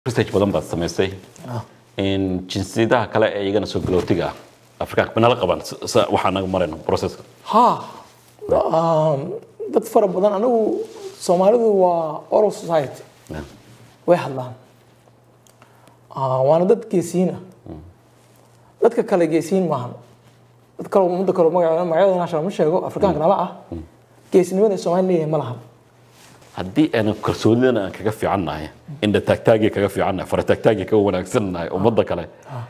research badan baad samaysay in jinsiyadaha kale ee iyagana soo galootiga Afrika banala qaban waxa naga mareen processka dad fara badan anigu Soomaalidu waa oral society way hadlaan waana dad geesiina dadka kale geesiin maahan dad kale umada kale magacyada national ma sheego Afrikaanka nala ah geesinimada Soomaaliyeed ma lahan haddii aan kalsoonidana aan kaga fiicannahay in taagtaagi kaga fiicannahay fara taagtaagi kaga wanaagsannahay umada kale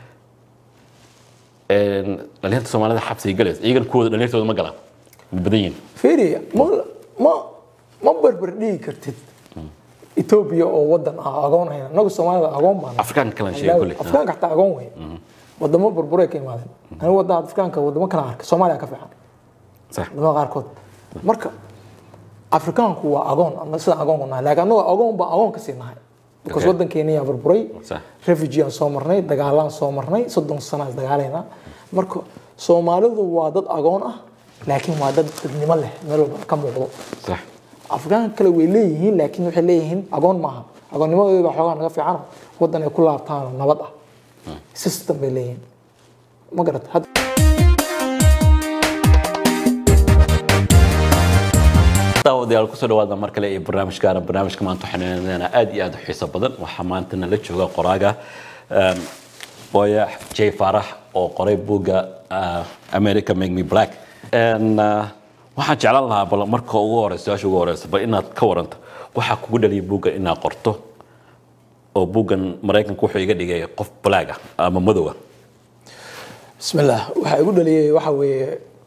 dhalinyarta Soomaalida xabsiga galeys iyagan kuwada dhalinyartooda ma galaan badan fiiriya ma barbar dhigi kartid Ethiopia oo wadan agoon ah anagu Soomaalida agoon baan Afrikaan kale sheegay kulli Afrikaanka xataa agoon way wadamo burburay ka yimaadeen anigu wadada Afrikaanka wadamo kala arka Soomaaliya ka fiican sax wadamo qaarkood marka Afrikaanku waa agoon ama sida agoon nahay laakiin anagu agoon baa agoon ka siinahay because wadankeena yaa burburay refugee aan soo marnay dagaalaan soo marnay 30 sano dagaalayna marka Soomaalidu waa dad agoon ah laakiin waa dad dadnimo leh meel walba ka muuqdo sax Afrikaan kale way leeyihiin laakiin waxay leeyihiin agoon maaha agoonnimadooda baa xoogaa naga fiican wadan ay ku laabtaan nabad ah system bay leeyihiin ma garad daawadayaal ku soo dhawaada mar kale ee barnaamijka maanta xanaanadana aad iyo aad u xiiso badan waxa maanta la jooga qoraaga Boya J Farax oo qoray buugga America Make Me Black waxaan jeclaan lahaa bal marka ugu horeysa bal inaad ka waranto waxa kugu dhaliyay buugga inaad qorto oo buuggan Mareykanku wuxuu iga dhigay qof black ah ama madow ah bismillah waxa igu dhaliyay waxa weeye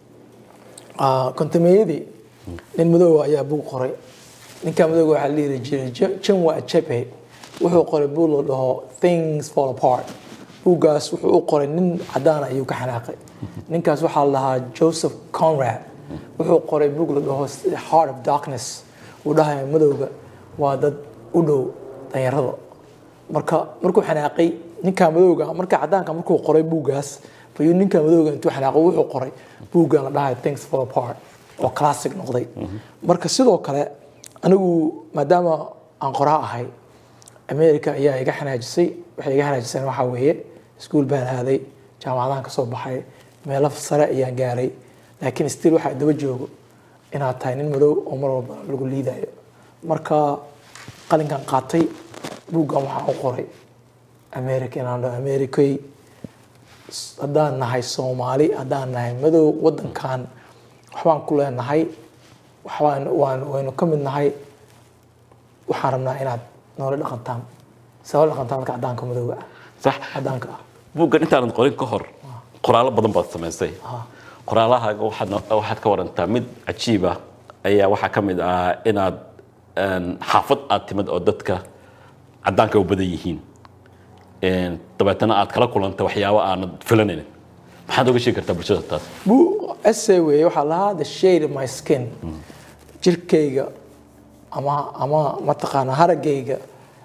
kontameeyadii nin madow ayaa buug qoray ninka madow waxa la yiraahdaa Chinua Achebe wuxuu qoray buug la dhaho Things Fall Apart buuggaas wuxuu qoray nin cadaan ah ayuu ka xanaaqay ninkaas waxa la lahaa Joseph Conrad wuxuu qoray buug la dhaho Heart of Darkness uu dhahay madowga waa dad u dhow danyarada markuu xanaaqay ninka madowga marka cadaanka markuu qoray buuggaas bayuu ninka madowga intuu xanaaqay wuxuu qoray buugga la dhahay Things Fall Apart oo classic noqday marka sidoo kale anigu maadaama aan qoraa ahay America ayaa iga xanaajisay waxay iga xanaajisay waxa weeye school baan aaday jaamacadaan ka soo baxay meel sare ayaan gaaray laakiin still waxa daba joogo inaad tahay nin madow oo mar walba lagu liidayo marka qalinkan qaatay buuggan waxa uu qoray America haddaan nahay Soomaali haddaan nahay madow wadankan waxaan ku leenahay waynu ka mid nahay waxaan rabnaa inaad nolol dhaqantaan sabab dhaqantaan marka cadaanka madowga ah sax cadaanka ah buuggan intaan qorin ka hor qoraalo badan baad samaysay qoraalaha waxaad ka warantaa mid cajiib ah ayaa waxa ka mid ah inaad xaafad aad timid oo dadka cadaanka u badan yihiin dabeetana aad kala kulanta waxyaabo aan filanayn maxaad uga sheegi kartaa bulshada taas essay way waxa la the shade of my skin jirkayga ama mataqaana haragayga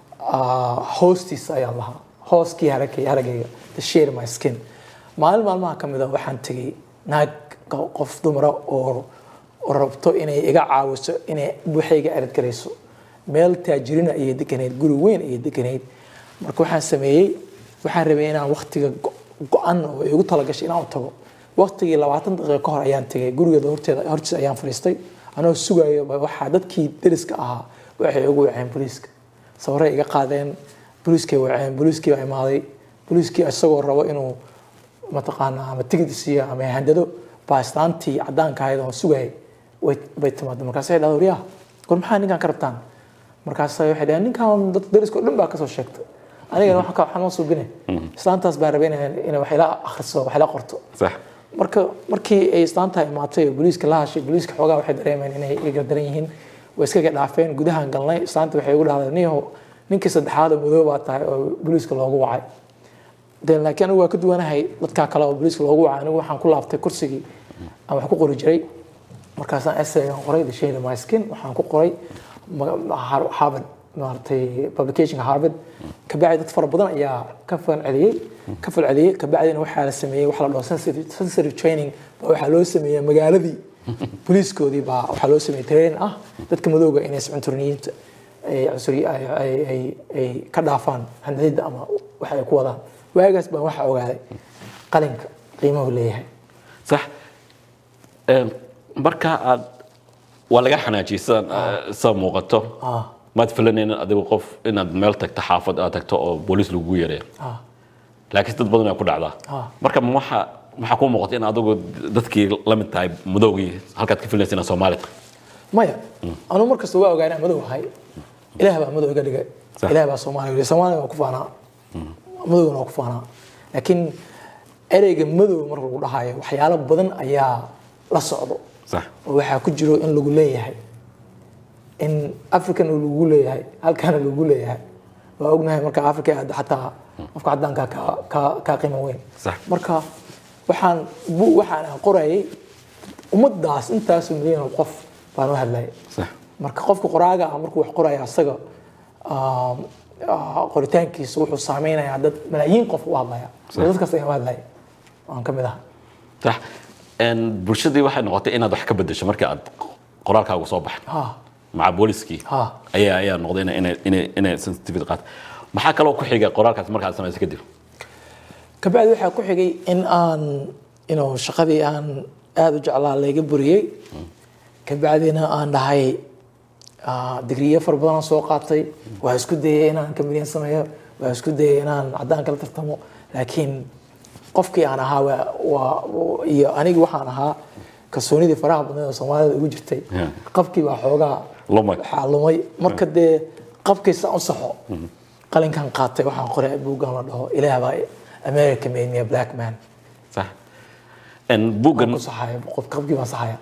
hostis ayaa lahaa hooskii haragayga the shade of my skin maalmaha kamida waxaan tagay naag qof dumar oo rabto inay iga caawiso inay buuxayga arid gareyso meel taajirina ay deganeed guri weyn ay deganeed marka waxaan rabay inaan waqtiga go'an oo igu tala gashay inaan tago waqtigii 20 daqiiqo ka hor ayaan tagay gurigeeda hortiisa ayaan fariistay anoo sugayo waxa dadkii deriska ahaa waxay ugu waceen booliiska sawirro iga qaadeen booliiskii ay imaaday booliiskii isagoo rabo inuu mataqaana ama tigid siiyo ama handado baastaantii cadaanka ahayd oo sugay way timaado markaas ay dhahdo riyaa goor maxaa ninkan ka rabtaan markaas ay waxay dhahaan ninkan dad deriska dhan baa ka soo sheegtay aniga waxaan soo suubinay islaantaas baa rabeen inay wax ila akhriso wax ila qorto sax markii ay islaanta imaatay booliiska la hashay booliiska xoogaa waxay dareemeen inay iga daran yihiin way iska dhaafeen gudahan galnay islaanta waxay ugu dhahday ninkii saddexaad madow baa tahay oo booliiska loogu wacay laakiin anigu waa ka duwanahay dadka kale oo booliiska loogu wacay anigu waxaan ku laabtay kursigii aan wax ku qori jiray markaasaan essay aan qoray the shade of my skin waxaan ku qoray Harvard publicationka Harvard kabacdi dad fara badan ayaa ka falceliyay kabacdina waxa la sameeyay waxa la dhaho sensory training waxa loo sameeyay magaaladii booliiskoodii baa waxa loo sameeyay training ah dadka madowga inay iscunturniyiinta ay cusri ay ka dhaafaan handada ama waxa ay ku wadaan waagaas baan waxa ogaaday qalinka qiimuhu leeyahay صح marka aad waa laga xanaajiysan soo muuqato ma tfilaneen adigu qof inaad meel tagto xaafad aad tagto oo booliis lagu yeeray laakiin dad badan ay ku dhacdaa marka waxa ku muuqata in adigu dadkii la mid tahay madowgii halkaad ka filaysana Soomaaliya maya anu markasta waa ogaanaa madow ahay ilaahay baa madow iga dhigay ilaahay baa Soomaaliya ku faanaa madowna ku faanaa laakiin ereyga madow marka lagu dhahayo waxyaalo badan ayaa la socdo صح waxa ku jiro in lagu leeyahay in African lagu leeyahay halkan lagu leeyahay waa ognahay marka Afrika hatta qofka cadaanka ka qiimo weyn marka waxaan qorayay ummadaas intaas milyan qof baan u hadlay marka qofka qoraaga markuu wax qoraya asaga qoritaankiisa wuxuu saameynayaa dad malaayiin qof u hadlaya dadkaas ay hadlay aan kamid ah صح ان bulshadii waxay noqotay inaad wax ka bedesho markii aad qoraalkaagu soo baxay مع بوليسكي ayaa noqday inay sensitivity qaat maxaa kale oo ku xigay qoraalkaas markaad sameysay kadib ka bacdi waxa ku xigay in aan shaqadii aan aad u jeclaa leega buriyay ka bacdina aan dhahay digriye farbadan soo qaatay waa isku dayay inaan kamiliyan sameeyo waa isku dayay inaan cadaan kala tartamo laakiin qofkii aan ahaa iyo aniga waxaan ahaa kalsoonidii faraha badan ee Soomaalida ugu jirtay qabkii baa xoogaa lumay marka dee qabkiisa u saxo qalinkan qaatay waxaan qoray buugan la dhaho Ilaahay baa America made me a black man صح ان buugan saxay qabkii baa saxaya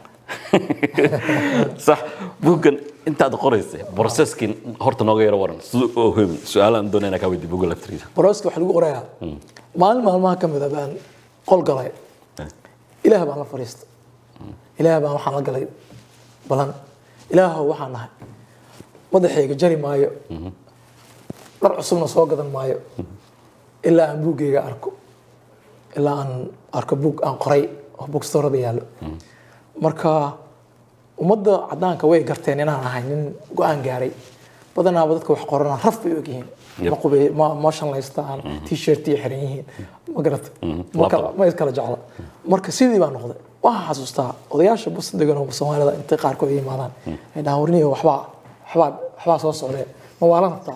صح buugan inta aad qoraysay processkin horta nooga yar waran su'aalan doonayna ka weydiin buugan laftiisa process waxa lagu qorayaa maalmaha kamid ah baan qol galay Ilaahay baa la fariistay Ilaahay baa waxaan la galay balan Ilaahay waxaan nahay madaxayga jari maayo dhar cusubna soo gadan maayo ilaa aan buugayga arko ilaa aan arko buug aan qoray oo bookstore yaalo marka ummadda cadaanka way garteen inaan ahay nin go'aan gaaray badanaa dadka wax qorana raf bay ogyihiin ma shanlaystaan t-shirt iyo xiran yihiin ma garatay ma iskala jecla marka sidii baan noqday waxaan xasuustaa odayaasha bus degan oo Soomaalida inta qaarkood yimaadaan ay dhaawrniyo waxba soo socday ma wala rabtaa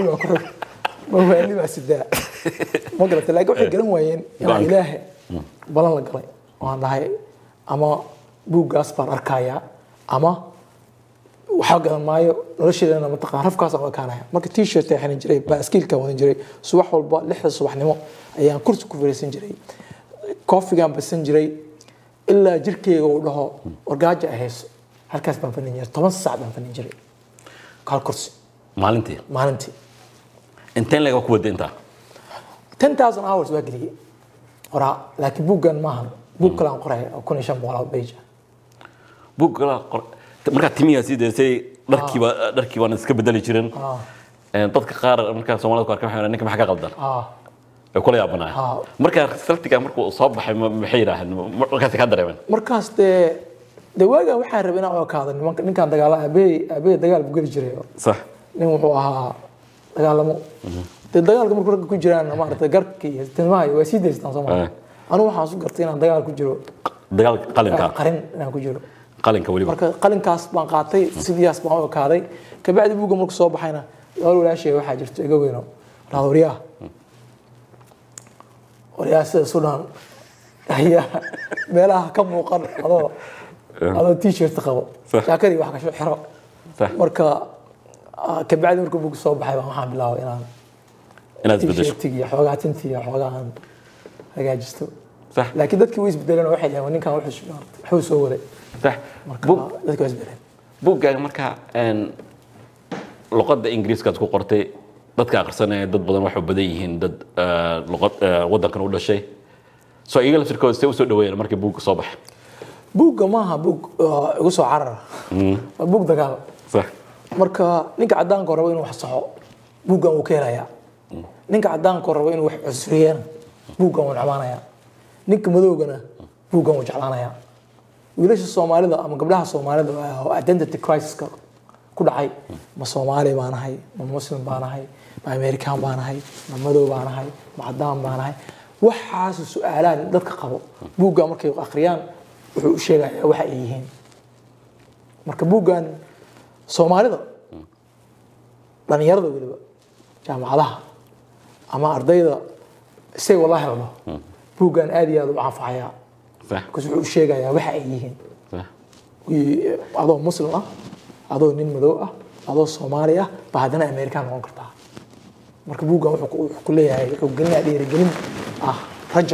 ma waali baa sidaa ma garatay laakiin waxay garan waayeen in Ilaahay balan la galay waan dhahay ama buugaas baan arkaya ama waxa gadan maayo nolosheedana ma taqaan rafkaas aan kaanaya marka t-shirt ay xanin jiray baaskiilka wadan jiray subax walba 6 subaxnimo ayaan kursi ku fariisan jiray koofigaan basan jiray ilaa jirkeyga uu dhaho orgaajo ahayso halkaas baan fadhin jiray 10 saac baan fadhin jiray kal kursi maalintii inteen laga ku waday inta 10000 hours waa galiyay qoraa laakiin buugan maahan buug kale aan qoray 1500 page buug kale marka timiya sideesay dharkii waan iska bedeli jireen dadka qaar marka Soomaalida ku arkaan ninka maxaa ka qaldan ay kula yaabanaay marka saltiga markuu soo baxay maxay yiraahdeen markaas ka dareemeen markaas de waaga waxaan rabay inaan ogaado ninkan dagaalada aabay dagaal buu gali jiray صح nin wuxuu ahaa dagaalamo dagaalka markuu rag ku jiraan maartay garkii iyo tilmaha waa sii deystaan Soomaaliya anu waxaan soo gartay inaan dagaal ku jiro dagaal qarin inaan ku jiro qalinka waliba marka qalinkaas baan qaatay sidiyaas baan ogaaday ka bacdi buuga markuu soo baxayna walaashay waxa jirto iga weyno raawriya sida Sudan ayaa meelaha ka muuqan adoo t-shirt qabo jaakadii wax ka soo xiro marka ka bacdi markuu buuga soo baxay waxaan bilaabay inaad bedesho t-shirt xoogaa tintii xoogaa hagaajisto صح laakiin dadkii way isbedeleen waxay leeyahay ninkan wuxuu soo waday صح dadkii way isbedeleen buugga marka luqadda Ingiriiska ku qortay dadka aqrisanaya dad badan wax u badan yihiin dad luqad wadankan u dhashay soo iyaga laftirkooda si soo dhaweeyeen markii buugga soo baxay buugga maaha buug ugu soo carar buug dagaal صح marka ninka cadaanka rabo inuu wax saxo buuggan uu keenaya ninka cadaanka rabo inuu wax cusriyeen buuggan uu dhamaanaya ninka madowgana buuggan uu jeclaanaya wiilasha Soomaalida ama gabdhaha Soomaalida oo identity crisis ku dhacay ma Soomaali baan ahay ma Muslim baan ahay ma American baan ahay ma madow baan ahay ma cadaan baan ahay waxaas su'aalaan dadka qabo buugga markay akhriyaan wuxuu u sheegayaa waxa ay yihiin marka buuggan Soomaalida dhalinyarada waliba jaamacadaha ama ardayda say wallahi wala buuggan aad iyo aad u anfacayaa wuxuu u sheegayaa waxa ay yihiin adoo Muslim ah adoo nin madow ah adoo Soomaali ah baadana American noqon kartaa marka buuggan wuxuu ku leeyahay wuxuu gelinayaa dhiirigelin rajo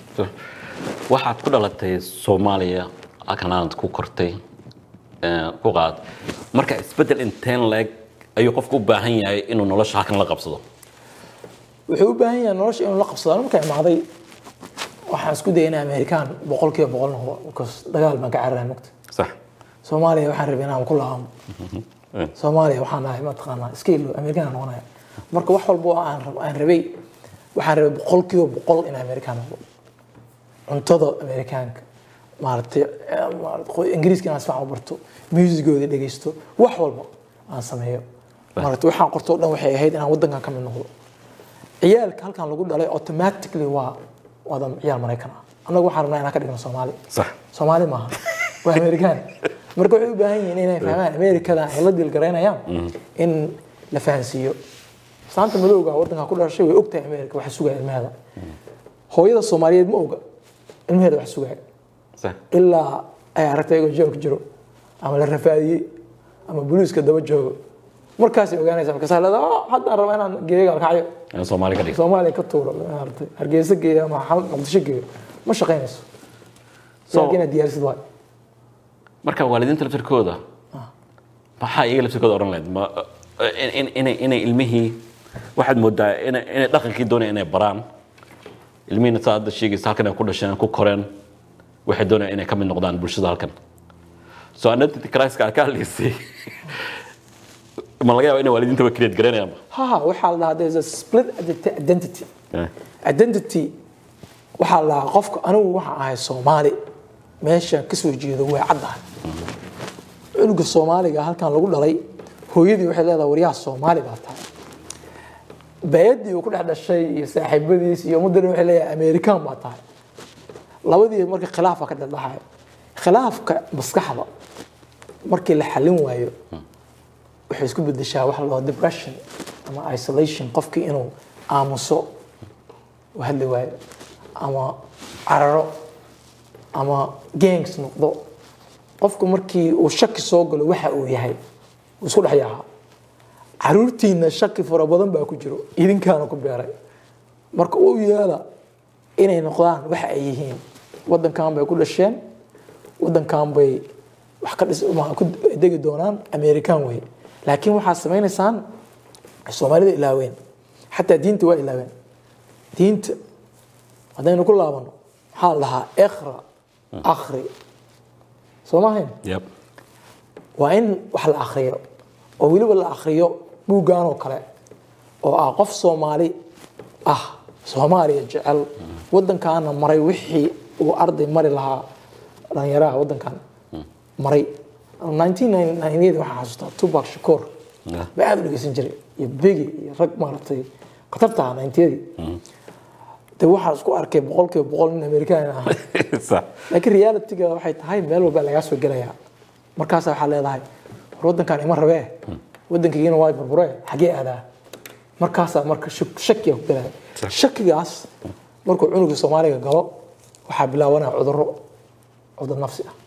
waxaad ku dhalatay Soomaaliya akanaad ku kortay ku qaad marka isbedel inteen leeg ayuu qofku u baahan yahay inuu nolosha halkan la qabsado wuxuu u baahan yahay nolosha inuu la qabsado marka imaaday waxaan isku dayay American 100% noqdo because dagaal baan ka cararay magta صح Soomaaliya waxaan rabay inaan ku laamo Soomaaliya waxaan ahay ma taqaanaa skill American noqonaya marka wax walba aan rabay waxaan rabay 100% in American noqdo cuntada Americanka maartay Ingiriiska aan isfahmo barto musicooda dhageysto wax walba aan sameeyo maartay waxaan qorto dhan waxay ahayd inaan wadankan ka mid noqdo ciyaalka halkan lagu dhalay automatically waa wadan ciyaal Mareykan anagu waxaan rabnaa inaan ka dhigno Soomaali صح Soomaali maaha waa American marka waxay u baahan yihiin inay fahmaan Amerikada ay la dil gareynayaan in la fahansiiyo saanta madowga wadanka ku dhashay way ogtahay Amerika waxa sugaya ilmaheeda hooyada Soomaaliyeed ma oga ilmaheeda waxa sugaya صح ilaa ay aragtay oo joog jiro ama la rafaadiyay ama booliiska daba joogo markaas ay ogaanaysaa markaas la hadda rabaa inaan geeyo alkacyo Soomaali ka dhig Soomaali ka tuuro aragtay Hargeysa geeyo ama Muqdisho geeyo ma shaqeynayso laakiin diyaarsid waa marka waalidiinta laftirkooda waxa iyaga laftirkooda oran lahayd ma inay ilmihii waxaad moodaa inay dhaqankii doonayaan inay baraan ilmihina saada sheegaysa halkan ay ku dhasheen ku koreen waxay doonayaan inay ka mid noqdaan bulshada halkan soo identity crisis ka hadlaysay ma laga yaabaa inay waalidiinta ba create gareynayaan waxa la dhahaa there's a split identity identity waxa la qofka anigu waxa ahay Soomaali meesha ka soo jeedo way caddahay unuga Soomaaliga halkan lagu dhalay hooyadii waxay leedahay wariyaha Soomaali baa tahay bayadii uu ku dhashay iyo saaxiibadiis iyo muddo waxay leeyahay American baa tahay labadii markii khilaaf ka dhacay khilaafka maskaxda markii la xalin waayo waxay isku bedeshaa wax la depression ama isolation qofkii inuu aamuso wahad waayo ama cararo ama gangs noqdo qofku markii uu shaki soo galo waxa uu yahay isku dhaxyaha caruurtiina shaki fara badan baa ku jiro idinkaana ku beeray marka uu yeela inay noqdaan waxa ay yihiin wadankan bay ku dhasheen wadankan bay wax ka ku degi doonaan American way laakiin waxa sameeynaysan Soomaalida ilaaween xataa diinta waa ilaaween diinta hadaynu ku laabano waxa la dhahaa iqra akhri Soomaaliya yep waa in wax la akhriyo oo waliba la akhriyo buugaan oo kale oo qof Soomaali Soomaaliya jecel wadankaana maray wixii uu arday mari lahaa dhalinyarada wadankan maray 1998 waxa xasuustaa Tupac Shakur baad u dhageysan jiray iyo Biggie iyo rag maartay qatarta 90 de waxa isku arkay 100% in American ah صح laakiin reality-ga waxay tahay meel walba laga soo galaya markaas waxa leedahay wadankan ima rabee wadankiina waa burburay xagee aadaa markaas marka shaki ku galay shakigaas markuu cunuga Soomaaliga galo waxa bilaabanaa cudur nafsi ah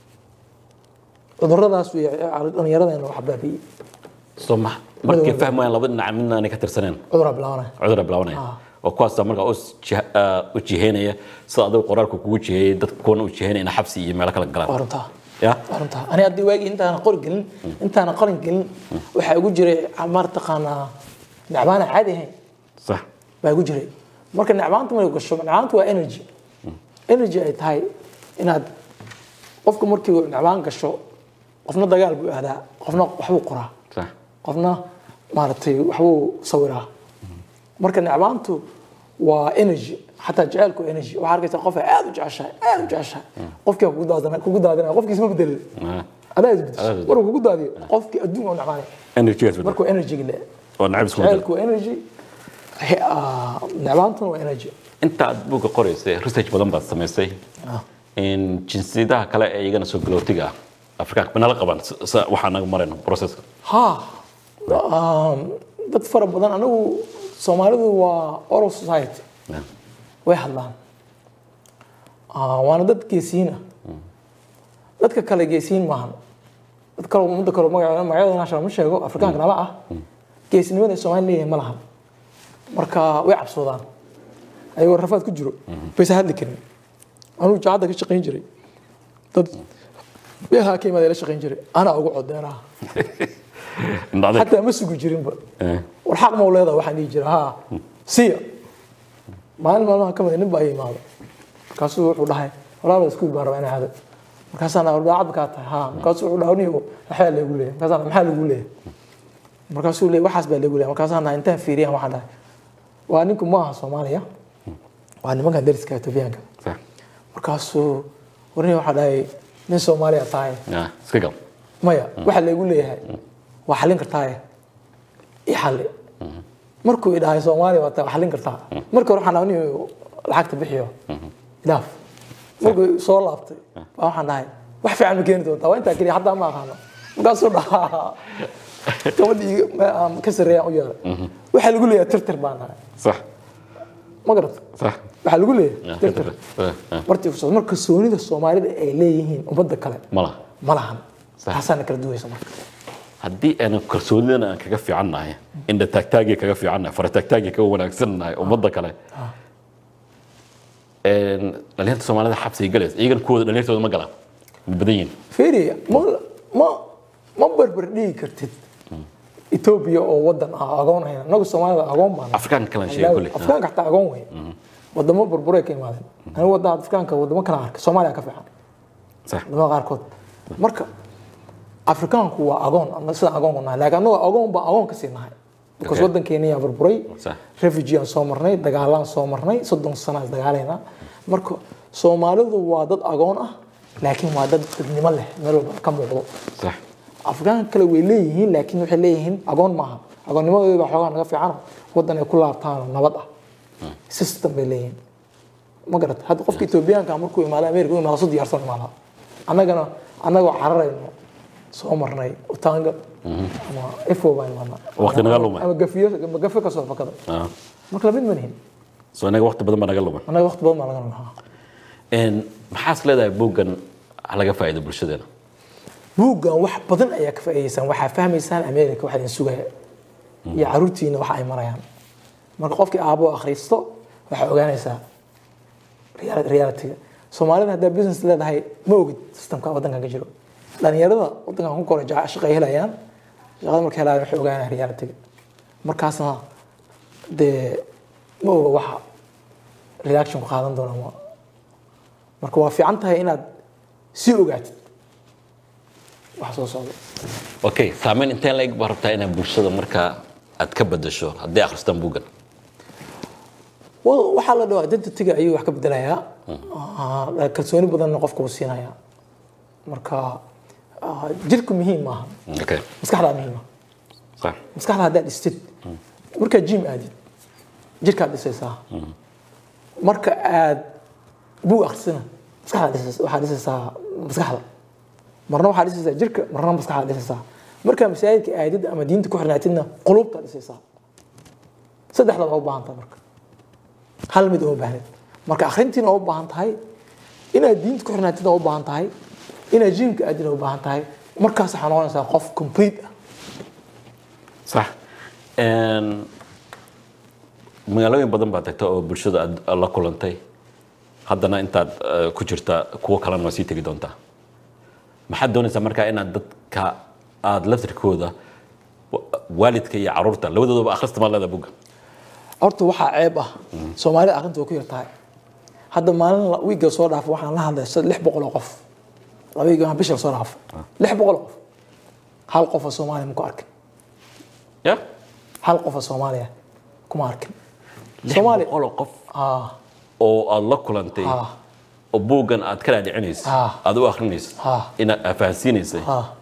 cuduradaas dhalinyarada wax baabiye soma markii fahmayaan laba dhinac midna ay ka tirsaneen cudur bilaabanaya oo kuwaas marka u jiheynaya sida adigu qoraalku kugu jiheeyay dad koona u jiheynayna xabsi iyo meel kala galaan waranta ya waranta ani hadii waagi intaana qorin gelin waxa ugu jiray amar taqaana nacbaan caadi ahayn صح baa ugu jiray marka nacbaanta ma gasho nacbaantu waa energy ay tahay inaad qofka markii uu nacbaan gasho qofna dagaal buu aadaa qofna waxbuu qoraa صح qofna maartay waxbuu sawiraa marka nacbaantu waa energy حتى جعلكوا انرجي وعارف قف عاد وجعشها قفكي kugu daadana qofkiis ma bedel أنا أزبط ورا وجود هذه قف أدون ولا معاني energy مركو energy لا ونعب سكون شعلكو energy نعبانتون وenergy أنت بوجا قريس research بدن بس سميسي إن جنسيتها كلا يجينا سوق لوتيجا أفريقيا بنلا قبل وحنا مرينا process ها dad fara badan anigu Soomaalidu waa oral society way hadlaan waana dad geesiina dadka kale geesiin maahan dad kale umada kale magacyada national ma sheego Afrikaanka nala ah geesinimada Soomaaliyeed ma lahan marka way cabsoodaan ayagoo rafaad ku jiro baysa hadli karin anigu jaacada ka shaqeyn jiray dad beeha ka imaadey la shaqeyn jiray ana ugu codeynaa حتى مسكوا جرين بقى والحق مولده واحد يجري ها سيا ما كمان نبقى أي ماذا كاسو وضحي ولا بس كل مرة أنا هذا كاسانا ولا عاد بكاته ها كاسو ولا هنيه الحال يقول لي كاسانا محل يقول لي كاسو لي وحسب اللي يقول لي كاسانا أنت في ريان واحدة وأنكم ما صوماليا وأنا ما كان درس كاتو فيها كذا كاسو ورني واحدة من صوماليا طاي سكيل ما يا واحد اللي يقول لي هاي وحلين كرتاي يحلي مركو إذا هاي سومالي وحلين كرتاي مركو روح أنا وني الحاجة بحيو لاف مركو صور لابتي فأروح أنا هاي وحفي عن مكانته وأنت كذي حتى ما خانه مقصود كودي كسر رياء وياه وحل يقول لي ترتر بانا صح ما قرأت صح وحل يقول لي ترتر مرتي في مركو سوني الصومالي ليهين وبدك كلام ملهم حسنا كردوي سمك haddii aan kalsoonidana kaga fiicannahay inda taagtaagi kaga fiicannahay fara taagtaagi ka wanaagsannahay ummadda kale dhalinyarta Soomaalida xabsi galaysa iyagan kuwada dhalinyartooda ma galaan badan yihiin fiiri ma barbar dhigi kartid Ethiopia oo wadan agoon ah anagu Soomaalida agoon baan Afrikaan kale sheey kulli Afrikaan xataa agoon way wadamo barbaray ka yimaadeen anigu wadada Afrikaanka wadamo kale arka Soomaaliya ka fiican sax wadamo qaarkood marka Afrikaanku waa agoon ama sida agoon u nahay laakiin anagu agoon baa agoon ka siinahay because wadankeena ayaa barbaray refugee aan soo marnay dagaalaan soo marnay 30 sano dagaalayna marka Soomaalidu waa dad agoon ah laakiin waa dad dadnimo leh meel walba ka muuqdo sax Afrikaan kale way leeyihiin laakiin waxay leeyihiin agoon maaha agoonnimadooda baa xoogaa naga fiican wadan ay ku laabtaan nabad ah system bay leeyihiin ma garad hadda qofka Ethioopiyaanka markuu imaado Ameerika uu imaado soo diyaarsan maala anagoo cararayno soo marnay utaanga ama ifo baan marna waqti naga lumay ama gafiyo ka soo fakada marka la mid manihin soo anaga waqti badan naga lumay anaga waqti badan naga lumay maxaas leedahay buugan laga faa'iido bulshadeena buugan wax badan ayaa ka faa'iideysan waxa fahmaysaan Ameerika waxa ay sugaya iyo caruurtiina waxa ay marayaan marka qofkii aabo akhristo waxa ogaanaysaa reality Soomaalida hadda business leedahay ma ogid systemka wadanka ka jiro dhalinyarada wadanka ku kora shaqo helayaan shaqada markay helayaan waxay ogaanayaan reality markaasna de ma oga waxa reaction ku qaadan doona marka waa fiican tahay inaad si ogaatid wax soo socdo okay saameyn inta la igba rabtaa inaad bulshada marka aad ka bedesho haddii akhristaan buugan waxa la dhaw identity-ga ayuu wax ka bedelayaa kalsooni badan qofka uu siinaya marka jirku muhiim maaha okay maskaxda muhiim صح maskaxda hadda dhistid marka gym aadid jirka dhisaysaa marka aad buu akhrisana maskaxda dhisaysaa waxa dhisaysaa maskaxda marna waxa dhisaysaa jirka marna maskaxda dhisaysaa marka masaa'ilka aadid ama diinta ku xirnaatidna qulubta dhisaysaa saddexda u baahan tahay marka hal mid oo baahan marka akhrintiina u baahan tahay inaad diinta ku xirnaatid u baahan tahay inaad gymka aadina u baahan tahay markaas waxa noqonaysaa qof complete صح magaalooyin badan baa tagta oo bulshada la kulantay haddana intaad ku jirta kuwa kalena waa sii tegi doontaa maxaad doonaysaa markaa inaad dadka aad laftirkooda waalidka iyo caruurta labadooduba akhrista ma leeda buga horta waxaa ceeb ah Soomaalida akhrinta ku yartahay hadda maalin wiiga soo dhaaf waxaan la hadlay 600 qof labiga bisha soo dhaaf 600 qof hal qof oo Soomaali ma ku arkay يا هل قف الصومالية كم أركن Soomaali oo qof oo aad la kulantay oo buugan aad kala dhicinayso aad u akhrinayso ina afahansiinayso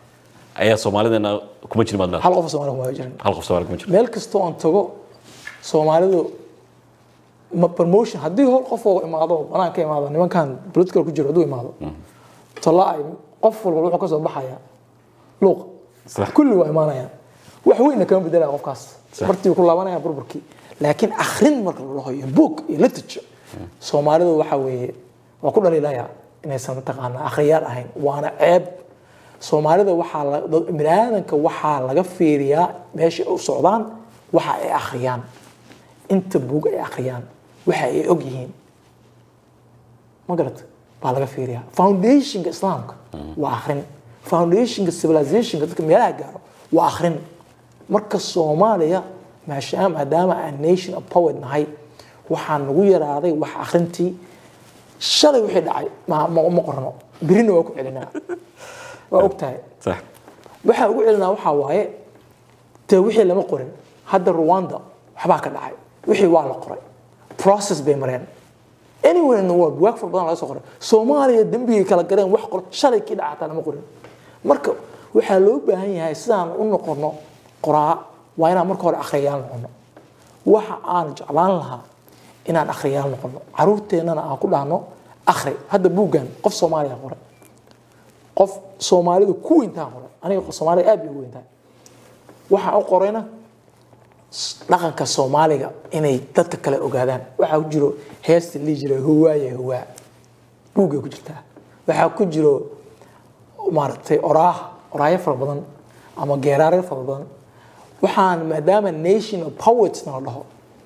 ayaa Soomaalidana kuma jirin madla hal qof Soomaali kuma jirin hal qof Soomaali kuma jirin meel kasto aan tago Soomaalidu ma promotion haddii hol qof oo imaado banaanka imaado nimankan political ku jiro haduu imaado talaay qof walba wuxuu ka soo baxaya luuq kulli waa imaanayaan wax weyn kama bedelaa qofkaas martii ku laabanaya burburkii laakiin akhrin marka la lahayo book iyo literature Soomaalidu waxa weeye waa ku dhaliilaya inaysan taqaana akhriyaal ahayn waana ceeb Soomaalida waxa la bini'aadanka waxa laga fiiriyaa meesha u socdaan waxa ay akhriyaan inta buug ay akhriyaan waxa ay og yihiin ma garad baa laga fiiriyaa foundationka islaamka waa akhrin foundationka civilizationka dadka meelaha gaaro waa akhrin marka Soomaaliya maadaama aan nation of poet nahay waxaan nagu yaraaday wax akhrintii shalay wixii dhacay ma qorno birina waa ku celinaa waa ogtahay صح waxa ugu celinaa waxa waaye taa wixii lama qorin hadda Rwanda waxba ka dhacay wixii waa la qoray process bay mareen anywhere in the world work for badan la soo qoray Soomaaliya dambiga kala gareen wax qor shalay kii dhacay lama qorin marka waxa loo baahan yahay sidaan u noqono qoraa waa inaan marka hore akhriyaan noqono waxa aan jeclaan lahaa inaan akhriyaan noqono caruurteennana aan ku dhaano akhri hadda buugan qof Soomaaliya qoray qof Soomaalidu ku intaan qoray aniga qof Soomaali aad ugu intaan waxa uu qorayna dhaqanka Soomaaliga inay dadka kale ogaadaan waxa ku jiro heesta li jiray huwa buuga ku jirta waxa ku jiro maartay oraaya fara badan ama geeraare fara badan waxaan maadaama nation of poets na dhaho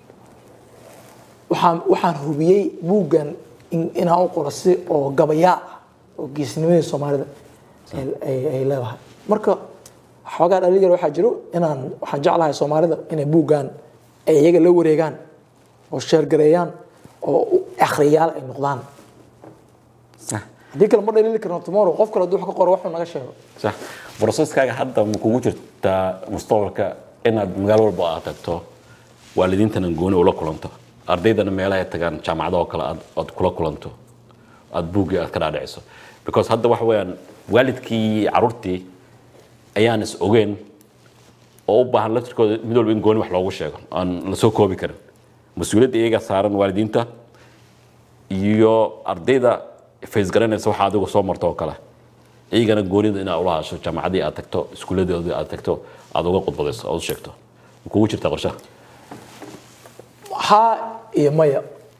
waxaan hubiyay buugan inaan u qorasi oo gabaya oo geesnimada Soomaalida ay leedahay marka xoogaa dhalinyar waxa jiro inaan waxaan jeclahay Soomaalida inay buugan ay iyaga la wareegaan oo share gareeyaan oo akhriyaal ay noqdaan صح hadii kale ma dhaliili karno tomorrow qof kale wax ka qoro wax naga sheego صح processkaaga hadda ma kugu jirta mustaqbalka inaad magaalo walba aad tagto waalidiintana gooni ula kulanto ardaydana meelaha tagaan jaamacadaha kale aad kula kulanto aad buugi aad ka dhaadhiciso because hadda wax weeyaan waalidkii carruurtii ayaan is ogeen oo u baahan laftirkooda mid walba in gooni wax loogu sheego aan la soo koobi karin mas'uuliyadda iyaga saaran waalidiinta iyo ardayda face garanaysa waxa adigu soo marto oo kale iyagana goonida inaad ula hadasho jaamacadii aad tagto iskuuladooda aad tagto aad uga qodbadayso oo sheegto kugu jirta qorshaha ha iyo maya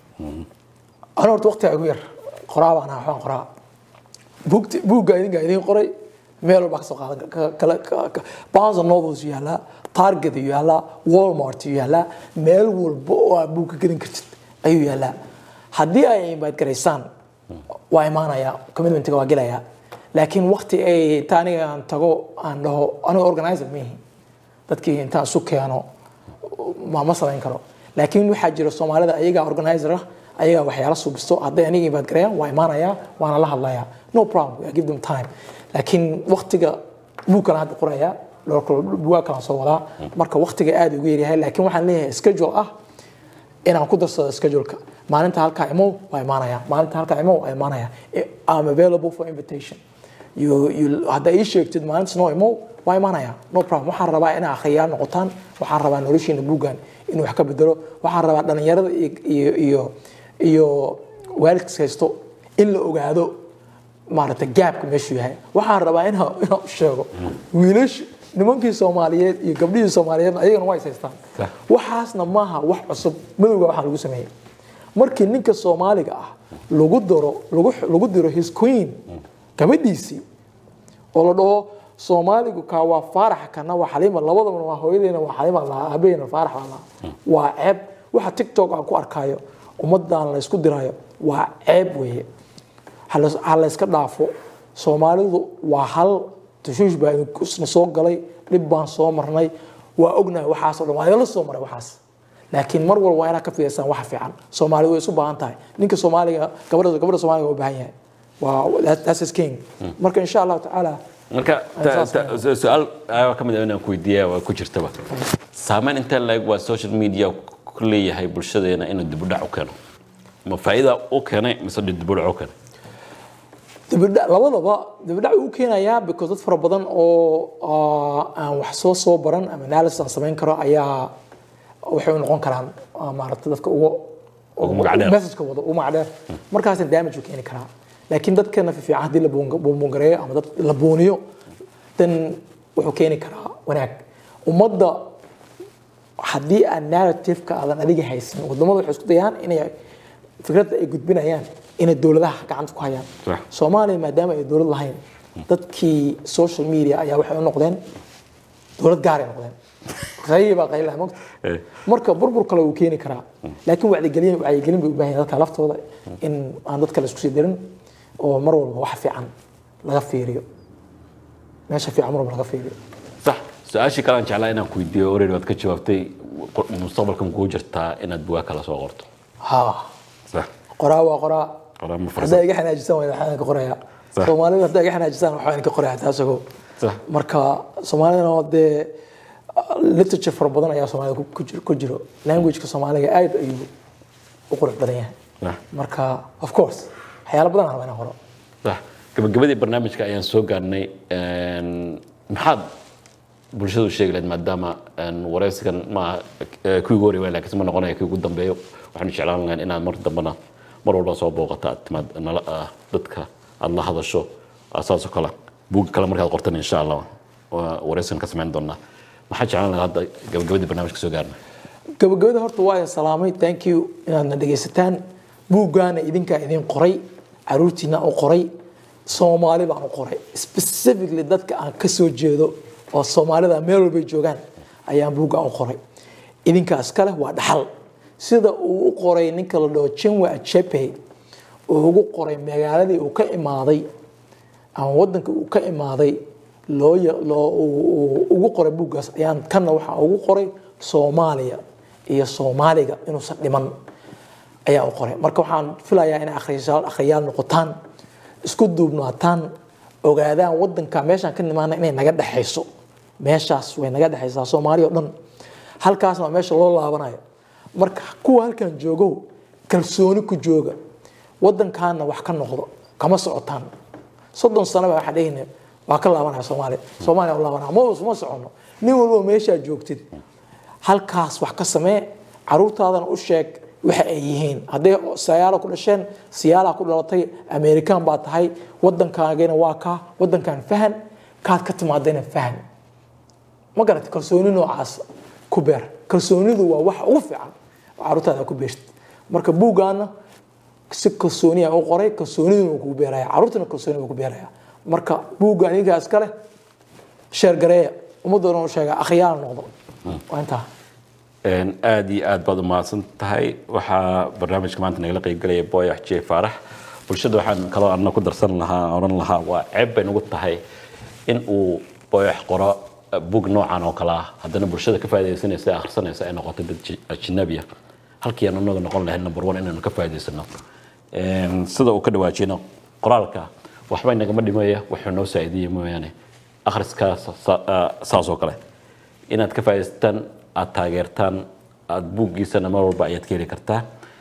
ana horta waqti ugu yar qoraa baan waxaan qoraa buugga idin qoray meel walba ka soo qaadan kala Barnes and Noble yaala Target yaala Walmart yaala meel walba oo aad buug ka gadan kartid ayuu yaala haddii ay invite gareysaan waa imaanaya commitment-ga waa gelaya laakiin waqti ay taaniga aan tago aan dhaho aniga organizer meehi dadkii intaan isu keeno ma samayn karo laakiin waxa jira Soomaalida ayaga organizer ayaga waxyaalo suubisto hadday aniga invite gareeyaan waa imaanaya waana la hadlaya no problem I give them time laakiin waqtiga buukan hadda qoraya buuga kala soo wada marka waqtiga aad ugu yaryahay laakiin waxaan leeyahay schedule inaan ku darsado schedule-ka maalinta halka imo waa imaanaya maalinta halka imo waa imaanaya I'm available for invitation you hadda ii sheegtid maalinta no imo waa imaanaya no problem waxaan rabaa inaan akhriyaan noqotaan waxaan rabaa noloshiina buugan inuu wax ka bedelo waxaan rabaa dhalinyarada iyo waalidka haysto in la ogaado maarata gaabka meeshu yahay waxaan rabaa inaan sheego wiilash nimankii Soomaaliyeed iyo gabdhihii Soomaaliyeed ayagana way haystaan waxaasna maaha wax cusub madowga waxa lagu sameeyay markii ninka Soomaaliga ah lagu diro his queen gabadhiisii oo la dhaho Soomaaligu ka waa Faarax kana waa Xaliima labadaba waa hooyadeena waa Xaliima la abeena Faarax waa ceeb waxa TikTok aan ku arkayo ummadan la isku diraayo waa ceeb weeye hal iska dhaafo Soomaalidu waa hal tushuush baa isna soo galay dib baan soo marnay waa ognahay waxaas oo dhan waa la soo maray waxaas laakiin mar walba waa inaad ka fiirsan wax fiican Soomaalidu way isu baahan tahay ninka Soomaaliga gabadha Soomaaliga u baahan yahay waa that's his king marka insha Allah taala marka su'aal ayaa kamid ah inaan ku weydiiyo waa ku jirtaba saameyn inta laga waa social media ku leeyahay bulshadeena inuu dib u dhac u keeno ma faa'iido u keenay mise dib u dhac u keenay labadaba dibadhac uu keenayaa because dad fara badan oo aan wax soo baran ama analysis aan samayn karo ayaa waxay noqon karaan maaragtay dadka ugu message-ka wada ugu macdheer markaasna damage uu keeni karaa laakiin dadkana fiican hadii la boongareeyo ama dad la booniyo dan wuxuu keeni karaa wanaag ummadda haddii aan narrative-ka aadan adiga haysan wadamada waxay isku dayaan inay fikradda ay gudbinayaan inay dowladaha gacanta ku hayaan Soomaaliya maadaama ay dowlad lahayn dadkii social media ayaa waxay u noqdeen dowlad gaar ah noqdeen qayba qayla marka burbur kale uu keeni karaa laakiin wacyigelin bay u baahan dadka laftooda in aan dadka la isku sii dirin oo mar walba wax fiican laga fiiriyo meesha fiican mar walba laga fiiriyo صح سؤالي كلام جعلنا إنك كويديو أوريد وقت كشوفتي مستقبلكم كوجرتا إن البواك على صغرت ها صح قراء مفرد هذا يجي إحنا جسنا وإذا إحنا كقراء سومالي هذا يجي إحنا جسنا وإحنا كقراء تاسكو صح مركا سومالي نودي literature for بدن يا سومالي كجرو language كسومالي أيد أيو وقرأ بدنيا مركا of course حيال بدن أنا وين أقرأ صح قبل برنامج كأيان سوق عني محد bulshadu sheegay maadaama wareysigan ma ku goori way laakiin ma noqonayo ku dambeeyo waxaan jeclaan lahayn inaad mar dambana mar walba soo booqato timaad dadka aad la hadasho asaas kala buug kala markaad qortan insha Allah wareysigan ka sameyn doona waxaan jeclaan lahaa hadda gabagabada barnaamijka soo gaarnay gabagabada horta waa salaamay thank you inaad dhageysataan buuggaana idinka idin qoray caruurtiina u qoray Soomaali baan u qoray specifically dadka aan ka soo jeedo oo Soomaalida meel walba joogan ayaan buugga u qoray idinkaas kale waa dhaxal sida uu u qoray ninka la dhaho Chinua Achebe oo ugu qoray magaaladii uu ka imaaday ama wadanka uu ka imaaday loo ugu qoray buuggaas ayaan kana waxa ugu qoray Soomaaliya iyo Soomaaliga inuu san dhiman ayaa u qoray marka waxaan filayaa in akhriyaan noqotaan isku duubnaataan ogaadaan wadanka meeshan ka nimaana inay naga dhaxayso meeshaas way naga dhaxaysaa Soomaaliya oo dhan halkaasna meesha loo laabanayo marka kuwa halkan joogo kalsooni ku jooga wadankaana wax ka noqdo kama socotaan 30 sano waxa dhaynaa waa ka laabanaya Soomaaliya oo laabanaya ma socono nin walba meesha joogtid halkaas wax ka samee caruurtaadana u sheeg waxa ay yihiin haday siyaalo ku dhasheen siyaala ku dhalatay American baa tahay wadankaagana waa ka wadankan fahan kaad ka timaadayna fahan ma garad kalsooni noocaas ku beer kalsoonidu waa wax ugu fiican caruurtaada ku beertid marka buugaana si kalsooni ah u qoray kalsoonidu ku beeraya caruurtana kalsooni ku beeraya marka buugaan igaas kale share gareeya umadana oo sheega akhyaar noqdo waa intaa aad iyo aad baad u mahadsan tahay waxaa barnaamijka maanta nagala qayb galaya Booyax Jey Faarax bulshada waxaan kala arna ku darsan lahaa oran lahaa waa ceeb bay nagu tahay in uu Booyax qoro buug noocan oo kala hadana bulshada ka faa'iideysanaysa akhrisanaysa ay noqoto dad ajnabiya halkii aan anaga noqon lahayn number 1 inaan ka faa'iideysano sida uu ka dhawaajino qoraalka waxba inaga ma dhimayo wuxuu noo saacideeyay mooyaane akhriska saas oo kale inaad ka faa'iideystaan aad taageertaan aad buuggiisana mar walba ayaad ka heli kartaa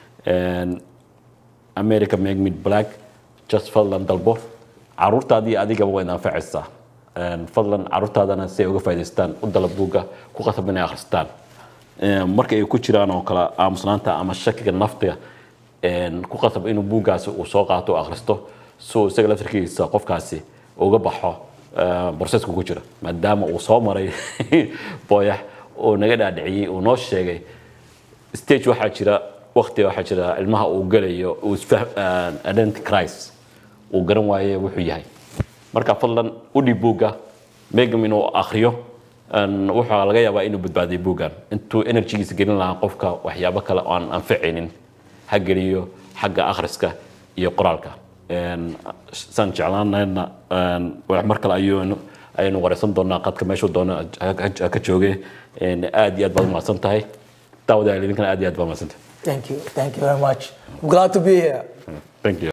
America Make Me Black just fadlan dalbo caruurtaadii adigaba way anfacaysaa fadlan caruurtaadana si ay uga faa'iideystaan u dalab buugga ku qasab inay akhristaan marka ay ku jiraan oo kala aamusnaanta ama shakiga naftiga ku qasab inuu buuggaasi uu soo qaato akhristo soo isaga laftirkiisa qofkaasi uga baxo process-ku ku jira maadaama uu soo maray Booyax oo naga dhaadhiciyay oo noo sheegay stage waxa jira waqti waxa jira ilmaha uu galayo uu identity crisis uu garan waayo wuxuu yahay marka fadlan u dhibuuga meegam inuu akhriyo waxa laga yaabaa inuu badbaadiyo buugan intuu energy-giisa gelin lahaa qofka waxyaabo kale oo aan anficinin ha geliyo xagga akhriska iyo qoraalka san jeclaanayna wax mar kale aynu wareysan doonaa qadka meesha doona ka joogay aad iyo aad baad mahadsan tahay daawada idinkan aad iyo aad baad mahadsan tahay thank you very much I'm glad to be here thank you